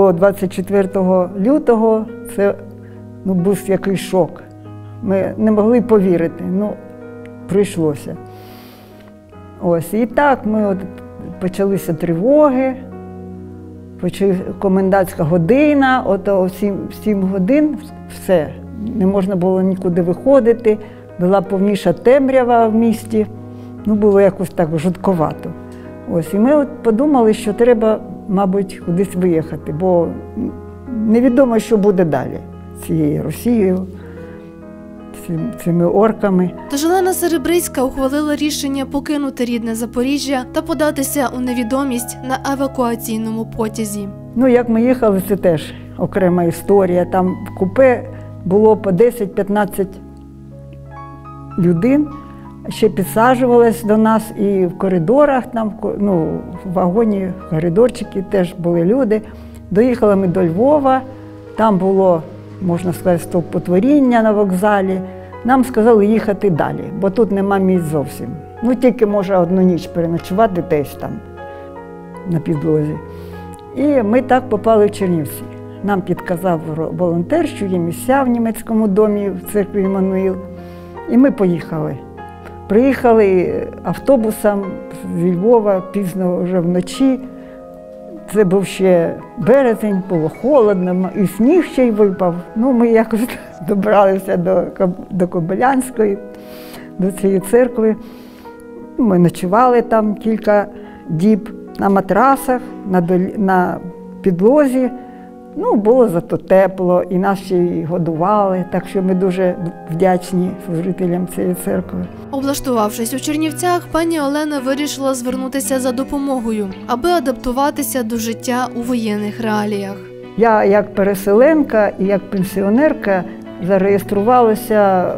до 24 лютого це був якийсь шок. Ми не могли повірити, прийшлося. Ось, і так почалися тривоги, комендантська година, о 7 годин все, не можна було нікуди виходити, була повніша темрява в місті, було якось так жутковато. Ось, і ми подумали, що треба, мабуть, кудись виїхати, бо невідомо, що буде далі з цією Росією, цими орками. Тож Олена Серебрицька ухвалила рішення покинути рідне Запоріжжя та податися у невідомість на евакуаційному потязі. Як ми їхали, це теж окрема історія. Там в купе було по 10-15 людей, ще підсаджувались до нас і в коридорах, в вагоні, в коридорчики теж були люди. Доїхали ми до Львова, там було, можна сказати, стовпотворіння на вокзалі. Нам сказали їхати далі, бо тут нема місць зовсім. Тільки може одну ніч переночувати десь там, на підлозі. І ми так попали в Чернівці. Нам підказав волонтер, що є місця в німецькому домі, в церкві Іммануїл. І ми поїхали. Приїхали автобусом зі Львова пізно вже вночі. Це був ще березень, було холодно, і сніг ще й випав. Ми якось добралися до Кобилянської, до цієї церкви. Ми ночували там кілька діб на матрасах, на підлозі. Було зато тепло, і нас ще й годували, так що ми дуже вдячні служителям цієї церкви. Облаштувавшись у Чернівцях, пані Олена вирішила звернутися за допомогою, аби адаптуватися до життя у воєнних реаліях. Я як переселенка і як пенсіонерка зареєструвалася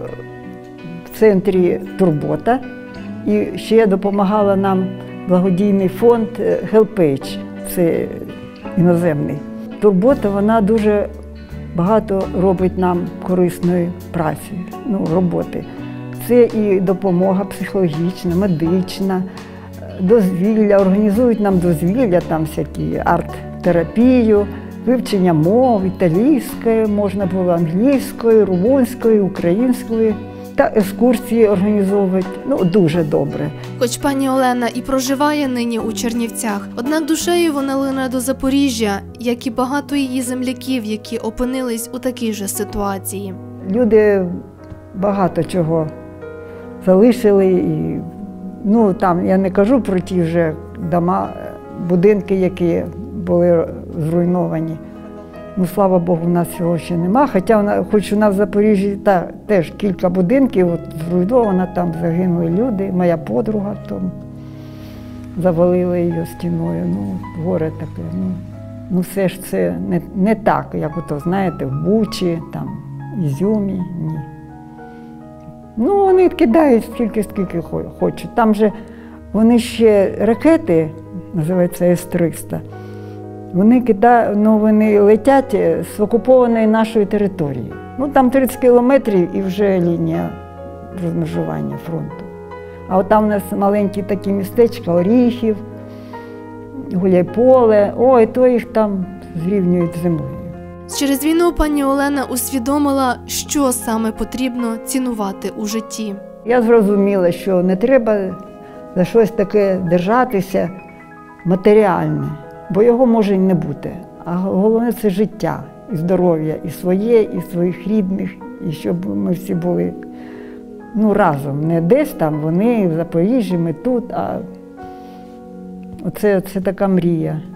в центрі «Турбота», і ще допомагала нам благодійний фонд HelpAge, це іноземний. «Турбота», вона дуже багато робить нам корисної праці, роботи. Це і допомога психологічна, медична, дозвілля, організують нам дозвілля, там всякі арт-терапію, вивчення мов, італійської, можна було англійської, румунської, української. Та екскурсії організовують, дуже добре. Хоч пані Олена і проживає нині у Чернівцях, однак душею вона лине до Запоріжжя, як і багато її земляків, які опинились у такій же ситуації. Люди багато чого залишили, і, там я не кажу про ті вже дома, будинки, які були зруйновані. Слава Богу, у нас цього ще нема, хоча хоч у нас в Запоріжжі теж кілька будинків зруйновано, там загинули люди, моя подруга, там завалили її стіною, горе таке. Все ж це не так, як знаєте, в Бучі, там, Ізюмі, ні. Вони кидають скільки хочуть. Там же вони ще ракети, називається С-300, вони летять з окупованої нашої території. Там 30 кілометрів і вже лінія розмежування фронту. А там у нас маленькі такі містечка, Оріхів, Гуляйполе, то їх там зрівнюють з землею. Через війну пані Олена усвідомила, що саме потрібно цінувати у житті. Я зрозуміла, що не треба за щось таке держатися матеріальне, бо його може й не бути. А головне – це життя, і здоров'я, і своє, і своїх рідних, і щоб ми всі були разом. Не десь там, вони в Запоріжжі, ми тут, а це така мрія.